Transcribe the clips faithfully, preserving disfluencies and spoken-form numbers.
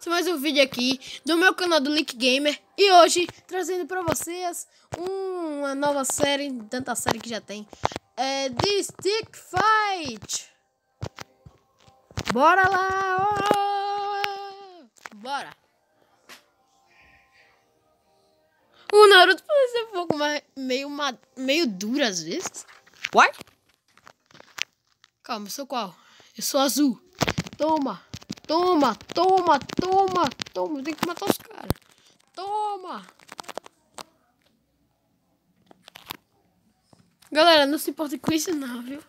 mais um vídeo aqui do meu canal do Leak Gamer. E hoje trazendo pra vocês uma nova série, tanta série que já tem. É The Stick Fight. Bora lá! Oh! Bora! O Naruto parece ser um pouco mais, meio, meio duro às vezes. Uai? Calma, eu sou qual? Eu sou azul. Toma! Toma, toma, toma, toma. Tem que matar os caras. Toma. Galera, não se importa com isso não, viu?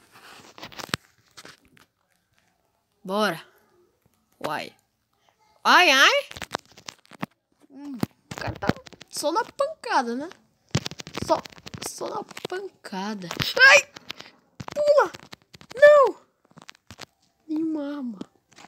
Bora. Uai. Ai, ai. Hum, o cara tá só na pancada, né? Só, só na pancada. Ai. Pula. Não. Nenhuma arma.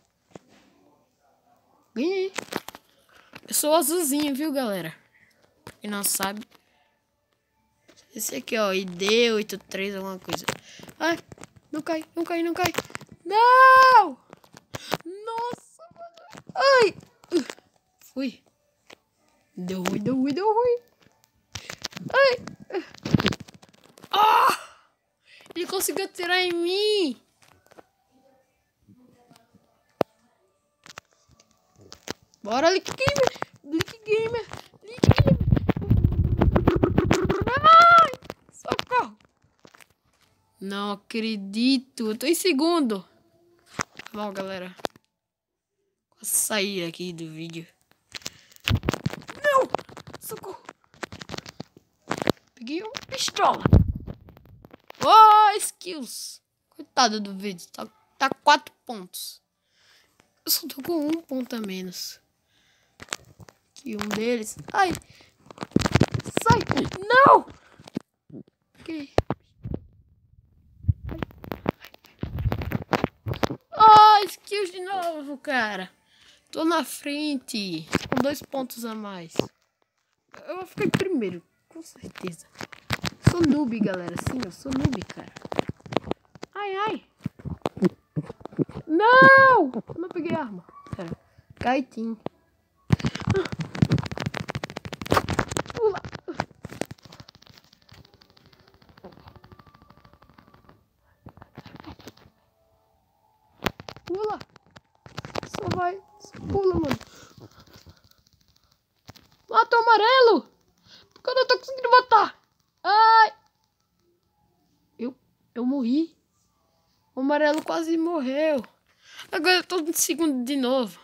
Ganhei. Eu sou azulzinho, viu, galera? Quem não sabe. Esse aqui, ó. I D oitenta e três, alguma coisa. Ai, não cai, não cai, não cai. Não! Nossa, mano. Ai! Fui. Deu ruim, deu ruim, deu ruim. Ai! Ah! Ele conseguiu atirar em mim. Bora, Leak Gamer! Leak Gamer! Leak Gamer! Ai! Socorro! Não acredito! Eu tô em segundo! Bom, galera. Vou sair aqui do vídeo. Não! Socorro! Peguei uma pistola! Oh, skills! Coitado do vídeo. Tá, tá quatro pontos. Eu só tô com um ponto a menos. E um deles. Ai! Sai! Não! Ok. Ah, oh, skills de novo, cara. Tô na frente. Com dois pontos a mais. Eu vou ficar em primeiro, com certeza. Sou noob, galera. Sim, eu sou noob, cara. Ai, ai. Não! Eu não peguei arma. Pera. Kaitin. Pula. Pula. Só vai. Só pula, mano. Mata o amarelo. Porque eu não tô conseguindo matar. Ai. Eu, eu morri. O amarelo quase morreu. Agora eu tô em segundo de novo.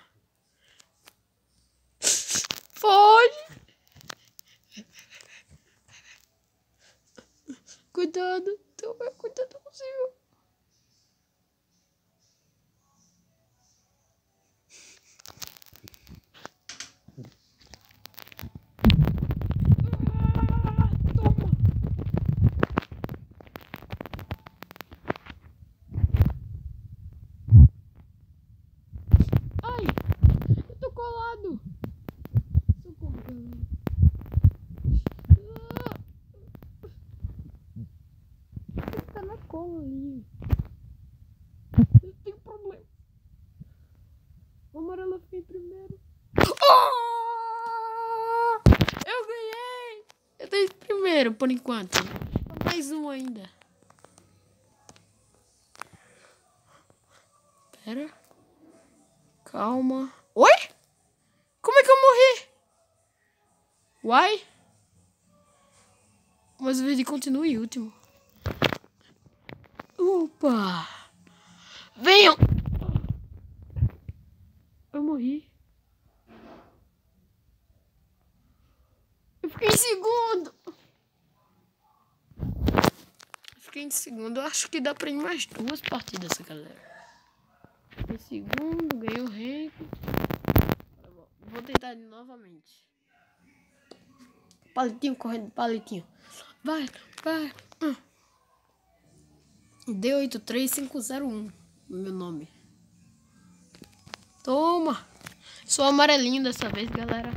Foge. Cuidado. Toma cuidado possível. Socorro, galera. Ele tá na cola ali. Eu tenho problema. O amarelo foi primeiro. Oh! Eu ganhei! Eu tô em primeiro por enquanto. Mais um ainda. Pera. Calma. Oi? Como é que eu morri? Uai? Mas o vídeo continua em último. Opa! Venham! Eu morri. Eu fiquei em segundo. Eu fiquei em segundo. Eu acho que dá pra ir mais duas partidas, galera. Em segundo, ganhei o rank. Vou tentar novamente. Palitinho correndo, palitinho. Vai, vai. Hum. D oito três cinco zero um. Meu nome. Toma. Sou amarelinho dessa vez, galera.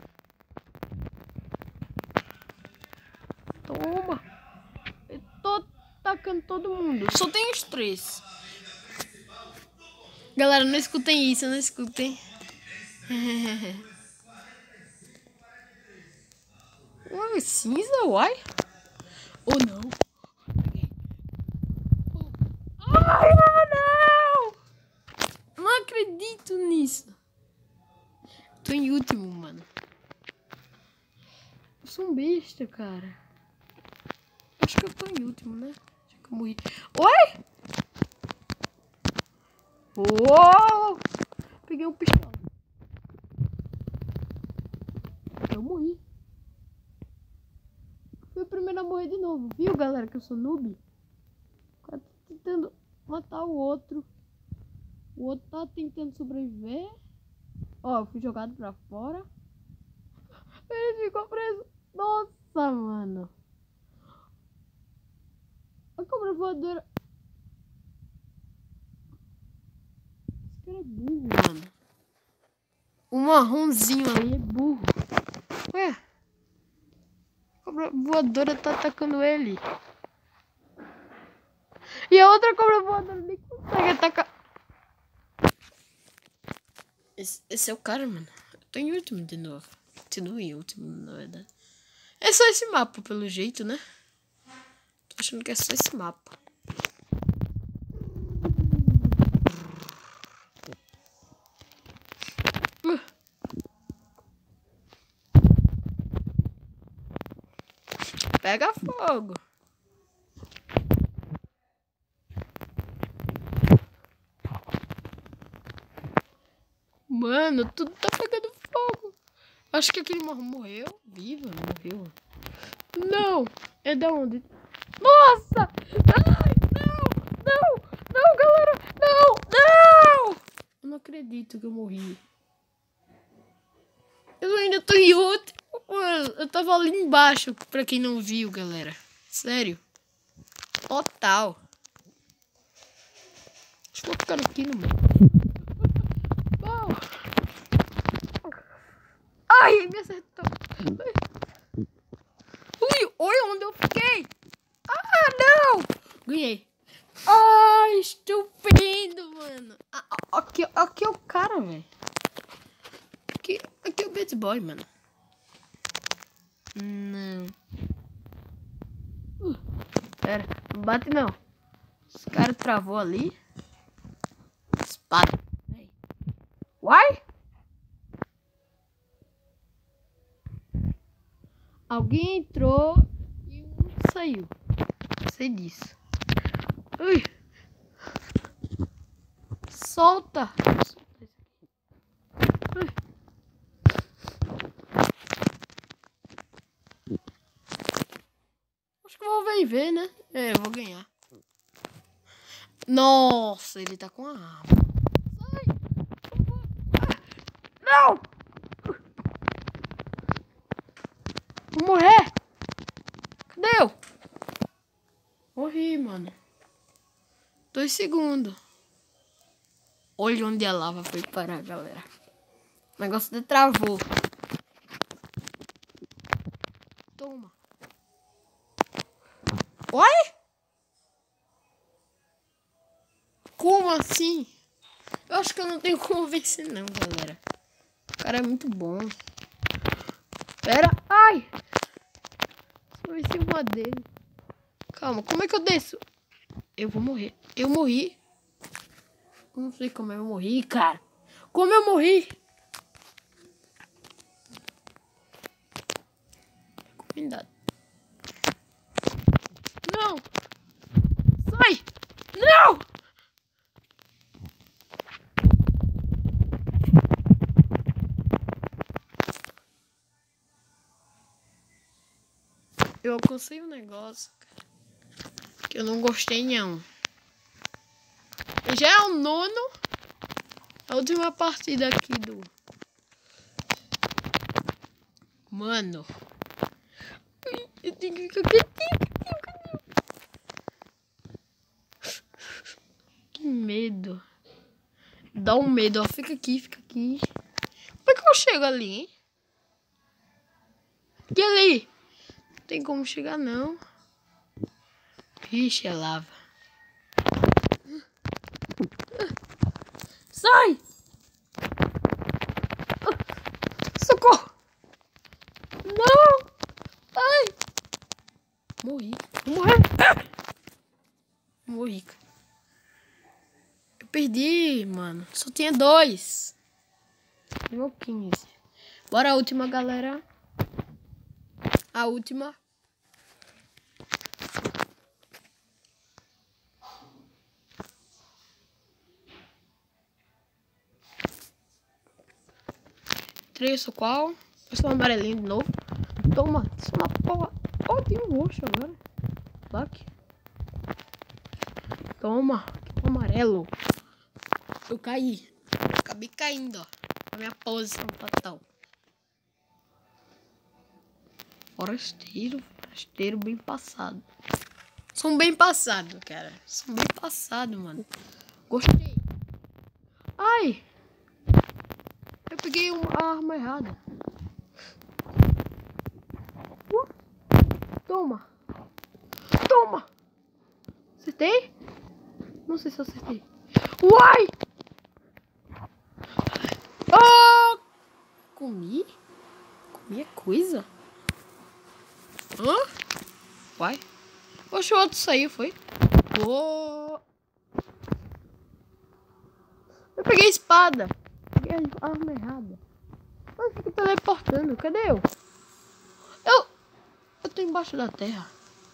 Toma. Eu tô atacando todo mundo. Só tem os três. Galera, não escutem isso, não escutem. Ué, cinza, uai? Ou não? Ai, não! Não acredito nisso. Tô em último, mano. Eu sou um besta, cara. Acho que eu tô em último, né? Acho que eu morri. Oi! Uou! Peguei um pistola. Eu morri. Fui o primeiro a morrer de novo. Viu, galera, que eu sou noob? O cara tá tentando matar o outro. O outro tá tentando sobreviver. Ó, eu fui jogado pra fora. Ele ficou preso. Nossa, mano. A cobra voadora. Esse cara é burro, mano. O marronzinho ali é burro. Ué. A cobra voadora tá atacando ele. E a outra cobra voadora nem consegue atacar. Esse, esse é o cara, mano. Eu tô em último de novo. Continuo em último, na verdade. É só esse mapa, pelo jeito, né? Tô achando que é só esse mapa. Uh. Pega fogo. Mano, tudo tá pegando fogo. Acho que aquele morro morreu. Viva, morreu. Não. É da onde? Nossa! Ai, não! Não! Não, galera! Não! Não! Eu não acredito que eu morri. Eu ainda tô em outro. Eu tava ali embaixo, pra quem não viu, galera. Sério. Total. Acho que vou ficar aqui no meio. Ai, me acertou. Ui, olha onde eu fiquei. Ah, não. Ganhei. Ai, estupendo, mano. Ah, aqui, aqui é o cara, velho. Aqui, aqui é o bad boy, mano. Não. Uh, pera, não bate não. Esse cara travou ali. Espada. Uai? Alguém entrou e um saiu. Sei disso. Ui. Solta. Ui. Acho que eu vou ver e ver, né? É, eu vou ganhar. Nossa, ele tá com a arma. Sai. Não! Vou morrer. Cadê eu? Morri, mano. Dois segundos. Olha onde a lava foi parar, galera. O negócio de travou. Toma. Oi? Como assim? Eu acho que eu não tenho como vencer não, galera. O cara é muito bom. Pera. Ai. Só em cima dele. Calma, como é que eu desço? Eu vou morrer. Eu morri. Não sei como eu morri, cara. Como eu morri? Cuidado. Não. Sai. Não. Eu alcancei um negócio, cara, que eu não gostei não. Já é o nono. A última partida aqui do... Mano. Eu tenho que ficar quietinho, quietinho, quietinho. Que medo. Dá um medo, ó. Fica aqui, fica aqui. Como é que eu chego ali, hein? E ali? Não tem como chegar, não. Ixi, é lava. Sai! morri, cara. Eu perdi, mano. Só tinha dois. Nível quinze. Bora a última, galera. A última. Três, sou qual? Eu sou amarelinho de novo. Toma, isso na porra. Oh, tem um roxo agora. Black. Toma, que amarelo. Eu caí. Acabei caindo, ó. A minha posição total. Forasteiro, forasteiro bem passado. São bem passado, cara. São bem passado, mano. Gostei. Ai! Eu peguei uma arma errada. Uh, toma. Toma. Acertei? Não sei se eu acertei. Uai! Oh! Comi? Comi é coisa? Hã? Uai? Oxe, o outro saiu, foi? Oh! Eu peguei a espada. Peguei a arma errada. Mas fica teleportando. Cadê eu? Eu... Eu tô embaixo da terra.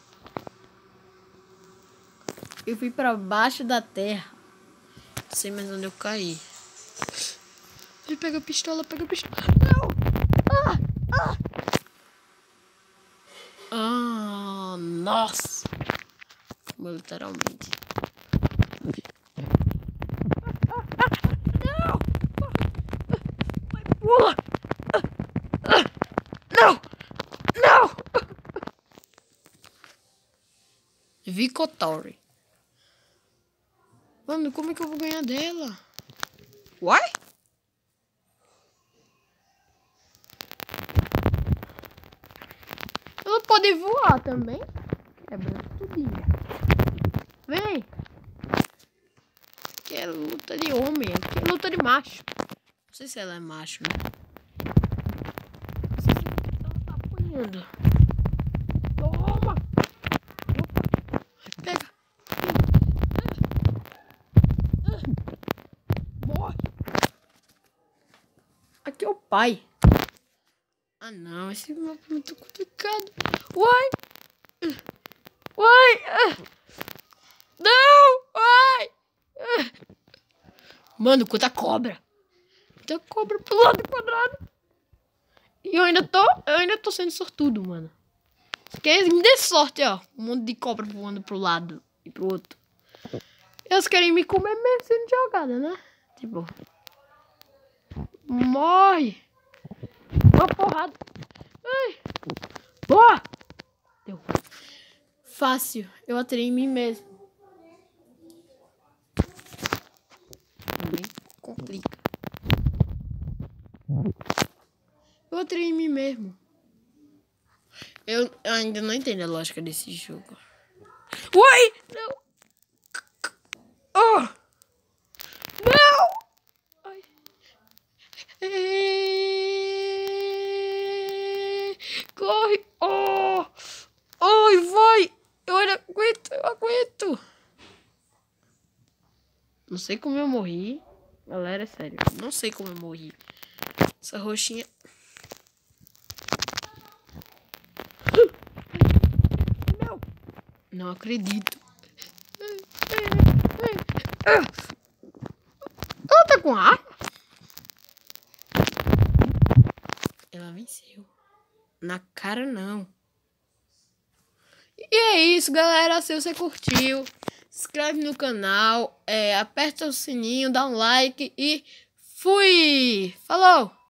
Eu fui pra baixo da terra. Não sei mais onde eu caí. Ele pega a pistola, pega a pistola. Não! Ah! Ah! Ah, nossa! Literalmente. Não! Vai, pula! Não! Não! Vicotori. Mano, como é que eu vou ganhar dela? Uai? Ela pode voar também? Quebra tudinho. Vem! Que é luta de homem, que é luta de macho. Não sei se ela é macho, né? Não sei se ela tá apanhando. Toma! Opa. Pega! Morre! Aqui é o pai. Ah não, esse mapa é muito complicado. Uai! Uai! Não! Uai! Mano, quanta cobra! Quanta cobra pro lado quadrado! E eu ainda tô. Eu ainda tô sendo sortudo, mano. Que me dê sorte, ó. Um monte de cobra voando pro lado e pro outro. Eles querem me comer mesmo sendo jogada, né? Tipo. Morre! Uma porrada. Ai. Boa! Deu. Fácil. Eu atirei em mim mesmo. Também complica. Eu atirei em mim mesmo. Eu, eu ainda não entendo a lógica desse jogo. Uai! Não! Oh! Não! Ai. Corre! Oh! Ai, vai! Eu ainda aguento, eu aguento! Não sei como eu morri. Galera, é sério. Não sei como eu morri. Essa roxinha... Não! Não acredito. Ela tá com arma? Ela venceu. Na cara, não. E é isso, galera. Se você curtiu, se inscreve no canal, é, aperta o sininho, dá um like e fui! Falou!